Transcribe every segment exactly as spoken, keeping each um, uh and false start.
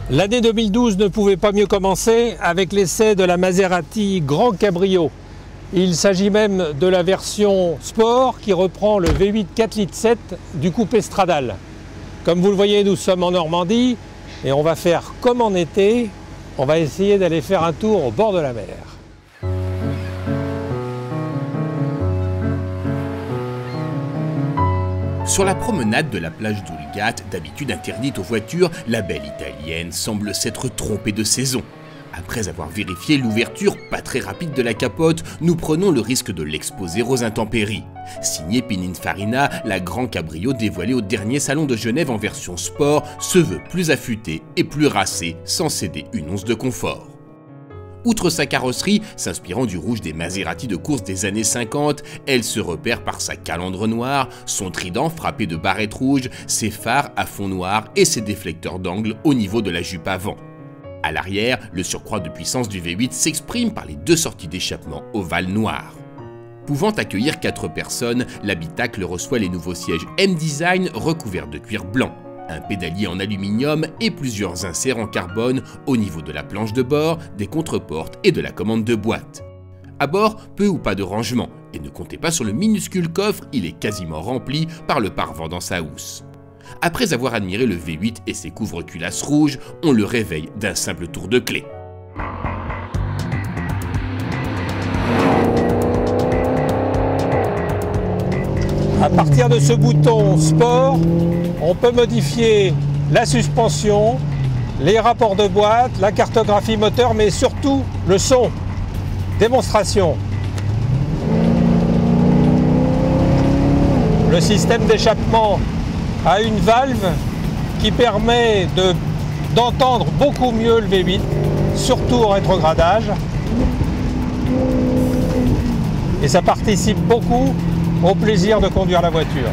L'année deux mille douze ne pouvait pas mieux commencer avec l'essai de la Maserati Grand Cabrio. Il s'agit même de la version sport qui reprend le V huit quatre litres sept du coupé Stradale. Comme vous le voyez, nous sommes en Normandie et on va faire comme en été, on va essayer d'aller faire un tour au bord de la mer. Sur la promenade de la plage d'Oulgat, d'habitude interdite aux voitures, la belle italienne semble s'être trompée de saison. Après avoir vérifié l'ouverture pas très rapide de la capote, nous prenons le risque de l'exposer aux intempéries. Signé Pininfarina, la Grand Cabrio dévoilée au dernier salon de Genève en version sport se veut plus affûtée et plus racée, sans céder une once de confort. Outre sa carrosserie, s'inspirant du rouge des Maserati de course des années cinquante, elle se repère par sa calandre noire, son trident frappé de barrettes rouges, ses phares à fond noir et ses déflecteurs d'angle au niveau de la jupe avant. À l'arrière, le surcroît de puissance du V huit s'exprime par les deux sorties d'échappement ovales noires. Pouvant accueillir quatre personnes, l'habitacle reçoit les nouveaux sièges M-Design recouverts de cuir blanc, un pédalier en aluminium et plusieurs inserts en carbone au niveau de la planche de bord, des contreportes et de la commande de boîte. À bord, peu ou pas de rangement, et ne comptez pas sur le minuscule coffre, il est quasiment rempli par le pare-vent dans sa housse. Après avoir admiré le V huit et ses couvre-culasses rouges, on le réveille d'un simple tour de clé. À partir de ce bouton sport, on peut modifier la suspension, les rapports de boîte, la cartographie moteur, mais surtout le son. Démonstration. Le système d'échappement a une valve qui permet de, d'entendre beaucoup mieux le V huit, surtout au rétrogradage. Et ça participe beaucoup au plaisir de conduire la voiture.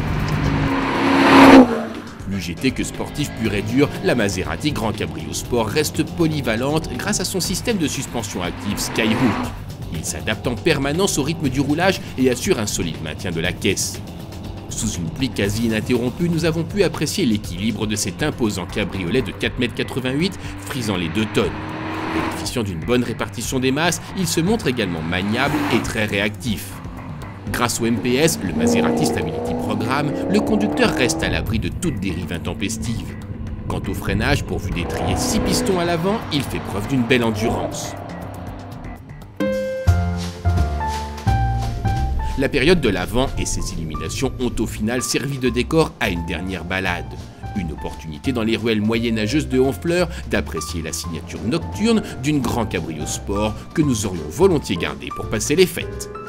Plus G T que sportif pur et dur, la Maserati Grand Cabrio Sport reste polyvalente grâce à son système de suspension active Skyhook. Il s'adapte en permanence au rythme du roulage et assure un solide maintien de la caisse. Sous une pluie quasi ininterrompue, nous avons pu apprécier l'équilibre de cet imposant cabriolet de quatre mètres quatre-vingt-huit, frisant les deux tonnes. Bénéficiant d'une bonne répartition des masses, il se montre également maniable et très réactif. Grâce au M P S, le Maserati Stability Programme, le conducteur reste à l'abri de toute dérive intempestive. Quant au freinage, pourvu d'étrier six pistons à l'avant, il fait preuve d'une belle endurance. La période de l'Avent et ses illuminations ont au final servi de décor à une dernière balade. Une opportunité dans les ruelles moyenâgeuses de Honfleur d'apprécier la signature nocturne d'une Grand Cabrio Sport que nous aurions volontiers gardée pour passer les fêtes.